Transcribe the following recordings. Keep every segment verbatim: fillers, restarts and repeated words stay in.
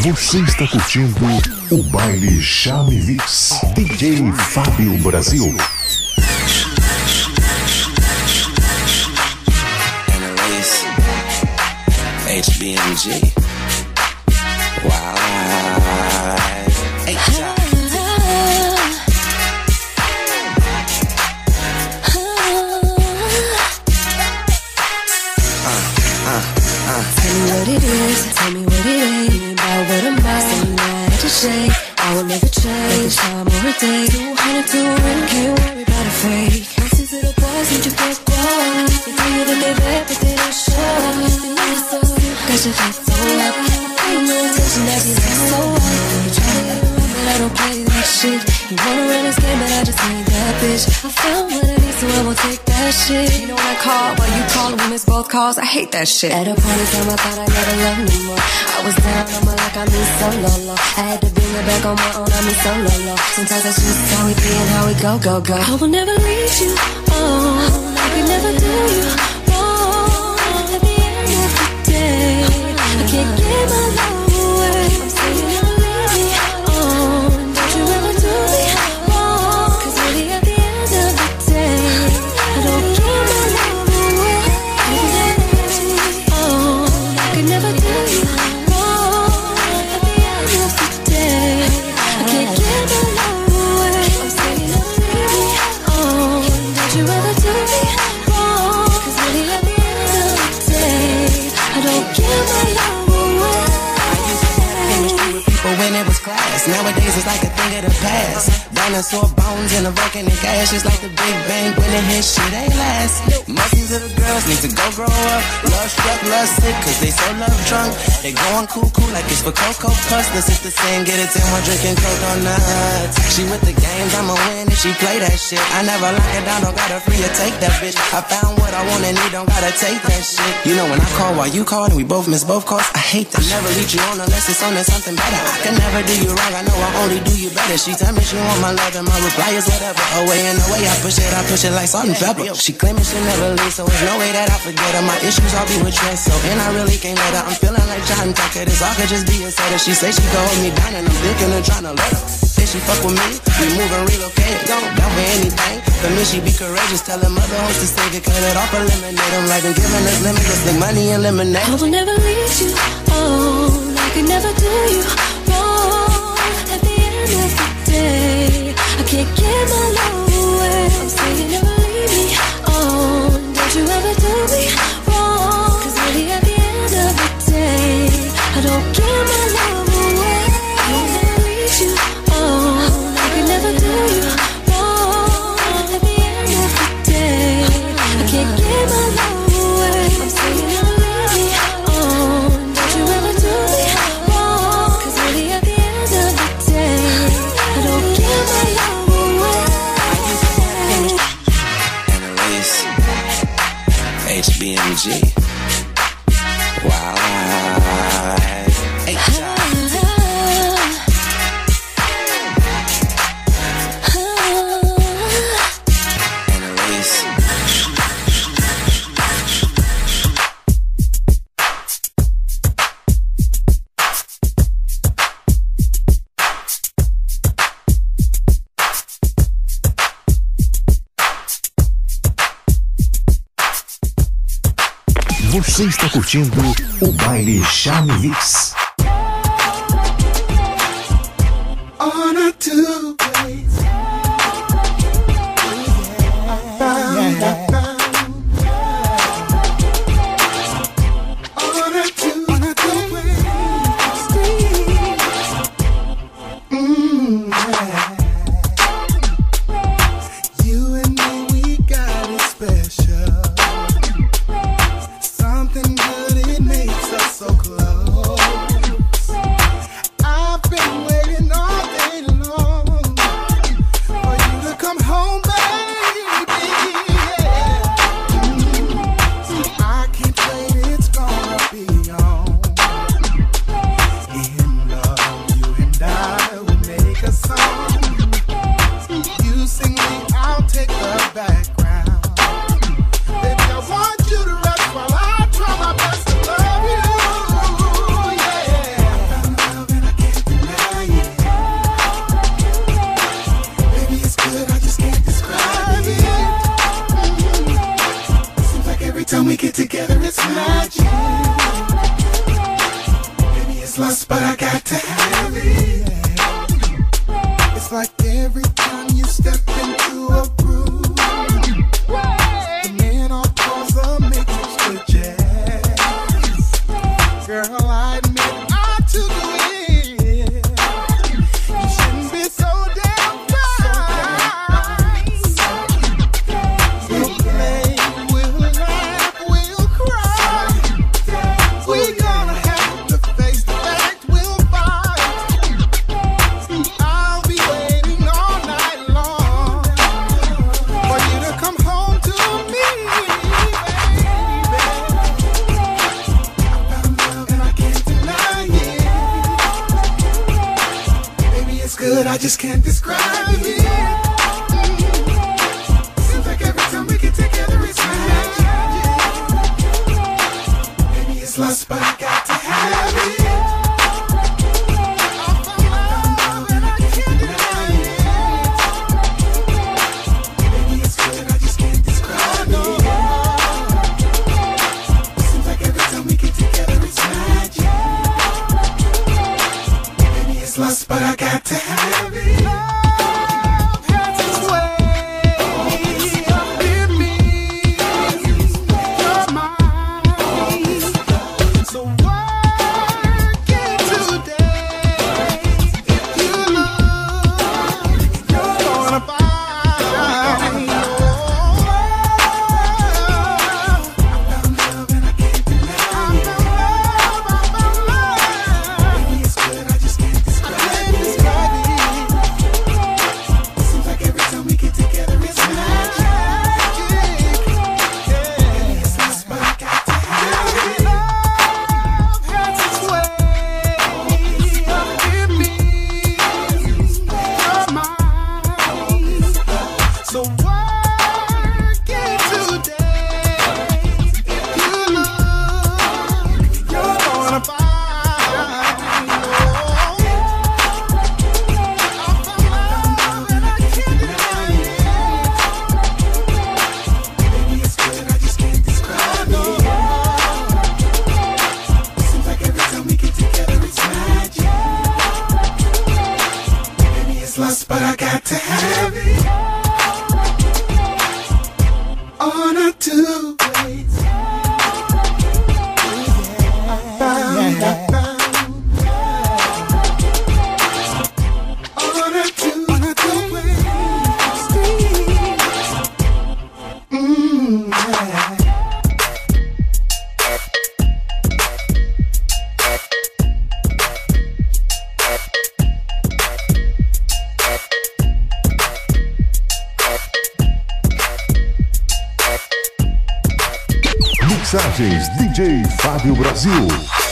Você está curtindo o Baile Chame Mix, D J Fábio Brasil. H B M G. Wow. Hey, Tell me what it is, tell me what it ain't. About what I'm about, say not at your shade. I will never change, time or a day. two hundred two, and can't worry about a fake. Most of the boys need you first grow up. They tell you that they rap, but they don't show up. They know you're so sick, cause your face so up. I ain't no attention, that be like so up. You try to get around, but I don't play that shit. You wanna run this game, but I just ain't that bitch. I found what I need, so I won't take that shit. You know when I call, but you call and we miss both calls. I hate that shit. At a point in time, I thought I never loved no more. I was down on my luck, I mean so low, low. I had to bring it back on my own, I mean so low, low. Sometimes that's just how we be and how we go, go, go. I will never leave you, oh, I can never do you wrong. At the end of the day, I can't give my love away. I'm saying you never leave me, oh, don't you ever do me wrong. Cause really at the end of the day, I don't give my love away. Oh, I can never do you wrong. At the end of the day, I can't give my love away. I'm saying you never leave me, oh, don't you ever do me wrong. Cause really at the end of the day, I don't give my love away. chemistry with people when it was class. Nowadays it's like a thing of the past. Dinosaur bones in a broken and cash. It's like the Big Bang when it hits, shit ain't last. Most of the girls need to go grow up. Love struck, love sick, cause they so love drunk. They going cuckoo like it's for Cocoa Puffs. The sister saying get it till I'm drinking coconuts. She with the games, I'ma win if she play that shit. I never lock it down, don't gotta free or take that bitch. I found what I want and need, don't gotta take that shit. You know when I call while you call and we both miss both calls, I hate that. Never lead you on unless it's on to something better. I can never do you wrong, I know I only do you better. She tell me she want my love and my reply is whatever. Away and away I push it, I push it like salt and pepper. She claiming she never leave, so there's no way that I forget her. My issues all be with trust, so and I really can't let her. I'm feeling like John Tucker, this all could just be a setup. She say she gon' hold me down and I'm thinking of trying to let her. Say she fuck with me, we move and relocate. Don't down for anything. For me she be courageous, tell her mother hoes to save it, cut it off, eliminate them like I'm giving us limitless, like money and lemonade. I will never leave you, oh, I can never do you wrong. At the end of the day, I can't give my love away. I'm saying you never leave me, oh, don't you ever do me wrong. Cause really at the end of the day, I don't give my love away. I will never leave you, oh, I can never do you wrong. At the end of the day, I can't give my love away. I'm saying you never leave me, oh, don't you ever do me wrong. Cause really at the end of the day, I don't give my love away. And a race, H B M G. Wow. Hey, and a race. Você está curtindo o Baile Chame Mix. On a two ways. Bound, bound. On a two, on a two ways. Mm, yeah. You and me, we got it special. Something good, it makes us so close. time we get together, it's magic. Maybe it's lust, but I got to have it. It's like every time you step into a groove, the man on calls a mix with jazz. Girl, I admit I took it. You shouldn't be so damn fine. We'll play, we'll laugh, we'll cry. We're gonna have to face the fact we'll fight. I'll be waiting all night long for you to come home to me, baby. I found love and I can't deny it. Baby, it's good, I just can't describe it. Seems like every time we get together it's magic. Baby, it's lust, but I got to have it. I found love and I can't deny it. Baby, it's good, I just can't describe it. Seems like every time we get together it's magic. Baby, it's lust, but I got to have it. Love has its way of me. You're mine. So work it today. If you look, you're gonna find your love. I found love and I can't deny it. I found love. Baby, it's good, I just can't describe it. Seems like every time we get together it's magic. Yeah, it's lust, but I got to have it. Love has its way of me. You're mine. So work it today. If you look, you're gonna find your love and I can't deny it. Baby, it's good, I just can't describe it. Seems like every time we get together it's magic. Baby, it's lust, but I got to have it. On a two ways. I found, I found. On a two, on a two ways. Mm, yeah. Mixagens D J Fábio Brasil.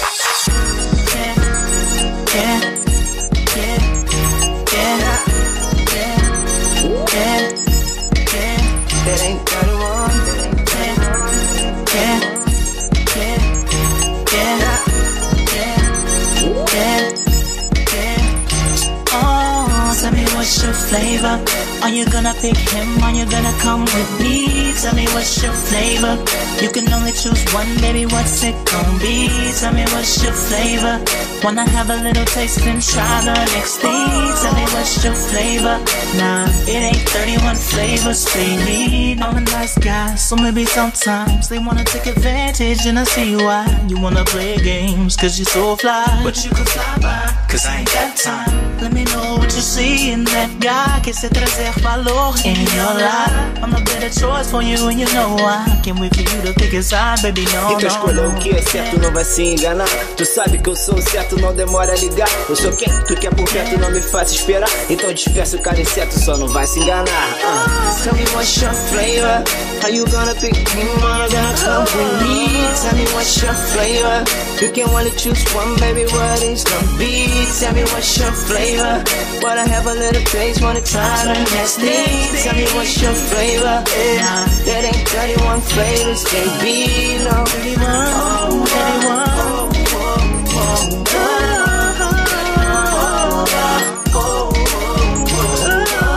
Oh, tell me what's your flavor? Are you gonna pick him? Are you gonna come with me? Tell me what's your flavor? You can only choose one, baby, what's it gonna be? Tell me what's your flavor? Wanna have a little taste and try the next thing? Tell me what's your flavor? Nah, it ain't thirty-one flavors they need. I'm a nice guy, so maybe sometimes they wanna take advantage, and I see why. You wanna play games, cause you're so fly, but you can fly by, cause I ain't got time. Let me know what you see in that guy, que se trazer valor in your life. I'm a better choice for you, and you know why. Can't wait for you to pick a side, baby, no, Então escolha o que é certo, não vai se enganar. Tu sabe que eu sou certo, não demora a ligar. Eu sou quem tu quer por perto, não me faça esperar. Então dispersa o cara incerto, só não vai se enganar. uh. Tell me what's your flavor? How you gonna pick me? Wanna gonna come with me? Tell me what's your flavor? You can only choose one, baby, what it's gonna be? Tell me what's your flavor? Wanna have a little taste, wanna try the next thing? Tell me what's your flavor? Nah, that ain't thirty-one flavors, can't be no thirty-one, oh, thirty-one.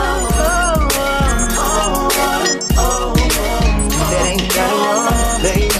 That ain't thirty-one, baby.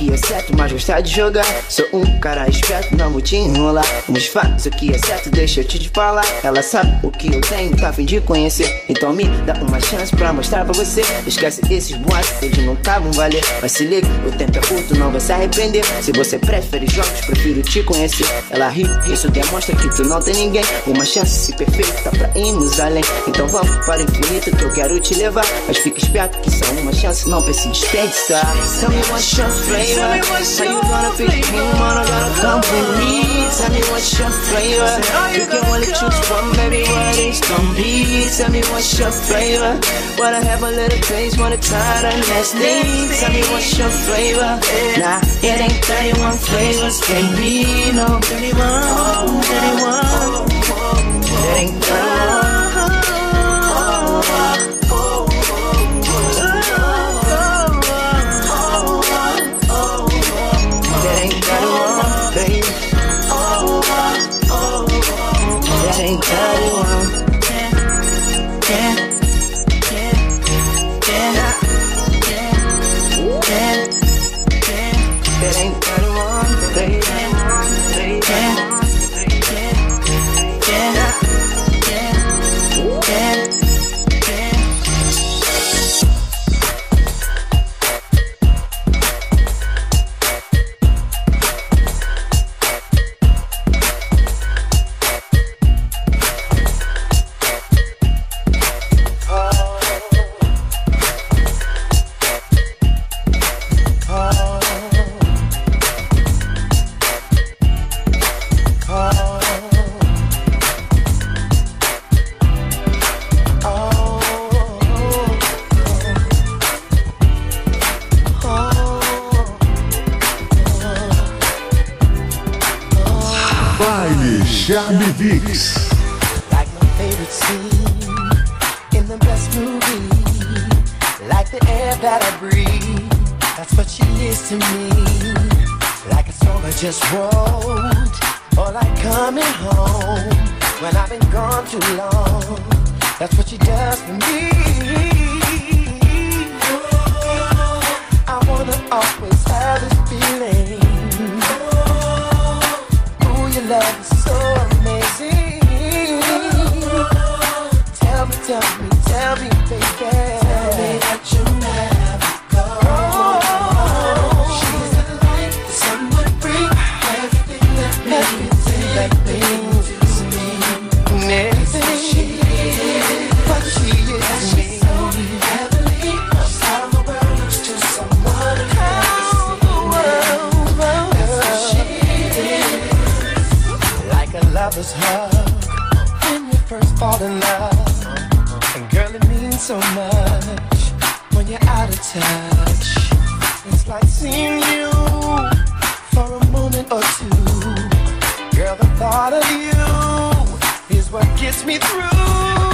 que é certo, mas gostar de jogar. Sou um cara esperto, não vou te enrolar. Vamos fazer o que é certo, deixa eu te falar. Ela sabe o que eu tenho, tá a fim de conhecer. Então me dá uma chance pra mostrar pra você. Esquece esses boatos, eles nunca vão valer. Mas se liga, o tempo é curto, não vai se arrepender. Se você prefere jogos, prefiro te conhecer. Ela ri, isso demonstra que tu não tem ninguém. Uma chance perfeita pra irmos além. Então vamos para o infinito que eu quero te levar. Mas fica esperto que só uma chance não precisa desperdiçar. Tell me what's your flavor. How you gonna pick me, wanna gotta come with me. Tell me what's your flavor. You can only choose one, baby, what it's gonna be. Tell me what's your flavor. Wanna have a little taste, wanna try the next thing. Tell me what's your flavor. Nah, it ain't thirty-one flavors, can't be no thirty-one, thirty-one. It ain't thirty-one. Ain't thirty-one. Yeah, yeah, yeah, yeah, yeah, yeah, yeah. It ain't thirty-one, baby. Yeah, yeah, yeah, yeah, yeah. Baile Charme Vix. Like my favorite scene in the best movie. Like the air that I breathe. That's what she is to me. Like a song I just wrote. Or like coming home when I've been gone too long. That's what she does for me. I wanna always have this feeling. Your love is so amazing. Tell me, tell me, tell me, baby. Tell me that you never go. Oh, she's the light that someone bring. Everything that everything that means to me. Everything she is, what she is to me. So heavenly, how the world looks to someone else. How the world, that's what she is. Like a lover's hug when you first fall in love. And girl, it means so much when you're out of touch. It's like seeing you for a moment or two. Girl, the thought of you is what gets me through.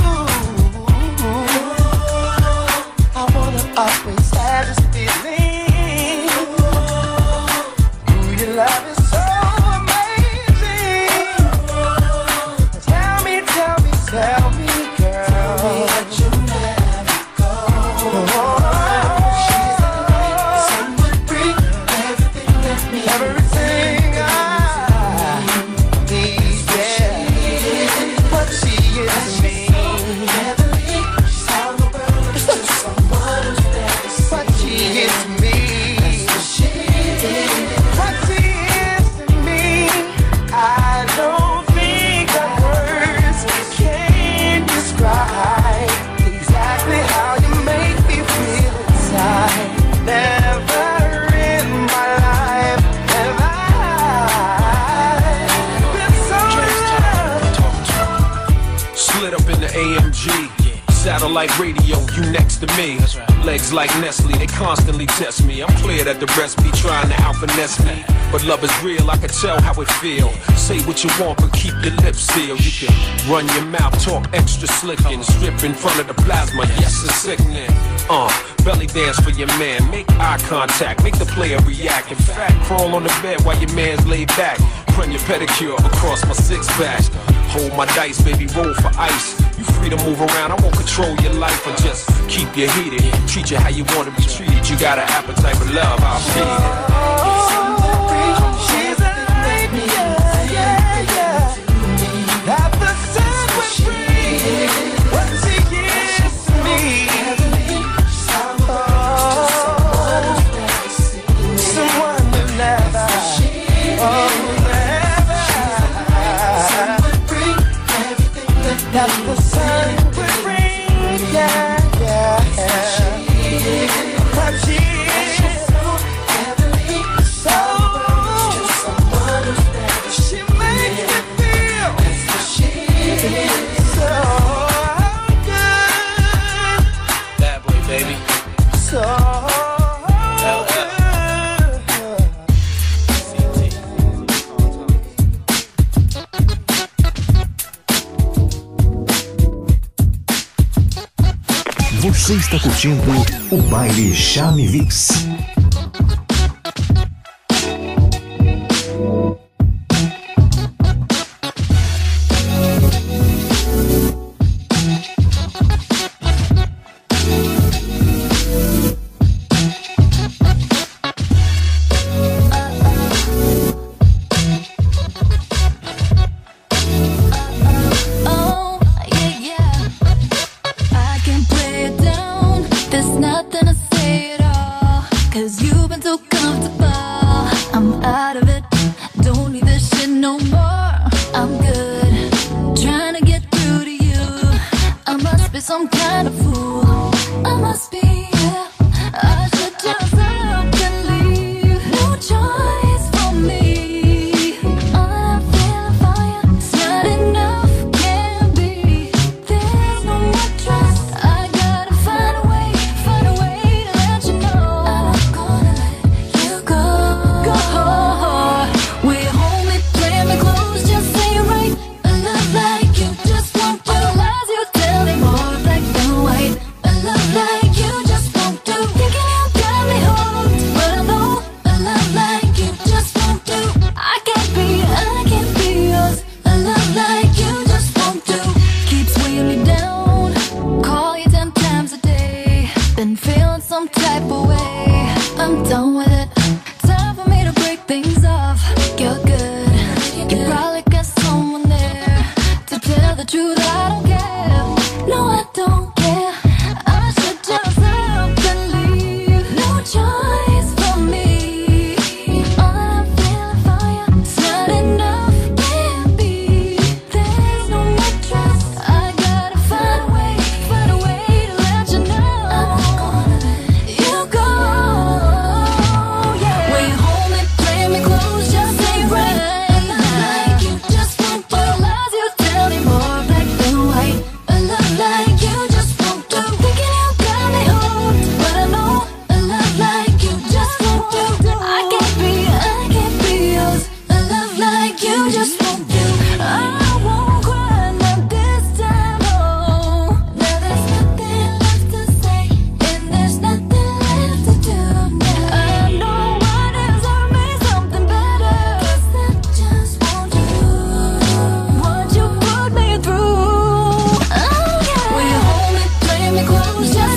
I wanna always have this feeling. Ooh, your love is so tell me, girl, tell me that you never go. Oh, she's the light someone bring. Everything that me, everything I need, yeah. What she is to me. Heavenly, she's how the world looks to someone who's there. What she is to me. That's what she is. What she is to me. I don't think that words can describe exactly how you make me feel inside. Never in my life have I been so in love. Slid up in the A M G. Satellite radio, you next to me. Legs like Nestle, they constantly test me. I'm clear that the rest be trying to out-finesse me. But love is real, I can tell how it feel. Say what you want, but keep your lips sealed. You can run your mouth, talk extra slick and strip in front of the plasma. Yes, it's sickening. Uh, belly dance for your man. Make eye contact, make the player react. In fact, crawl on the bed while your man's laid back. Run your pedicure across my six-pack. Hold my dice, baby, roll for ice. You free to move around, I won't control your life. I just keep you heated, treat you how you want to be treated. You got an appetite for love, I'll feed it. what she is to me. Oh, someone who never, oh, never. That the sun would bring, yeah, yeah. But she is so heavenly, so. She makes me feel so good. Bad boy, baby. So good. Você está curtindo o Baile Chame Vix. Oh, yeah, yeah. I can play it down. There's nothing to say at all. Cause you've been so comfortable. I'm out of it. Don't need this shit no more. I'm good. Trying to get through to you. I must be some kind of fool. I must be, yeah. I should just up and leave. No choice for me. I'm feeling fire. It's not enough, can't be. There's no more trust. I gotta find a way, find a way to let you know I'm not gonna let you go. Go. Will you hold me, play me close, just say it right. A love like you just won't do. Lies you tell me more black than white. A love like you just won't do. Thinking you got me hooked, but I know a love like you just won't do. I can't be, I can't be yours. A love like you just won't do. Keeps weighing me down. Call you ten times a day. Been feeling some type of way. I'm done with it. Time for me to break things off. You're good. You probably got someone there. To tell the truth, I don't care. No, I don't care. I should just up and leave. No choice for me. I'm feeling fire. It's not enough, can't be. There's no more trust. I gotta find a way, find a way to let you know I'm not gonna let you go. Yeah. Will you hold me, play me close, just say right. A love like you just won't do. Lies you tell me more black than white. A love like you just won't do. Thinking you got me hooked, but I know a love like you just won't do. I can't be, I can't be yours. A love like you just won't do. I won't cry, not this time, oh. Now there's nothing left to say, and there's nothing left to do now. I know what is hurt me something better. Cause that just won't do. What you put me through. Oh yeah. Will you hold me, play me close, just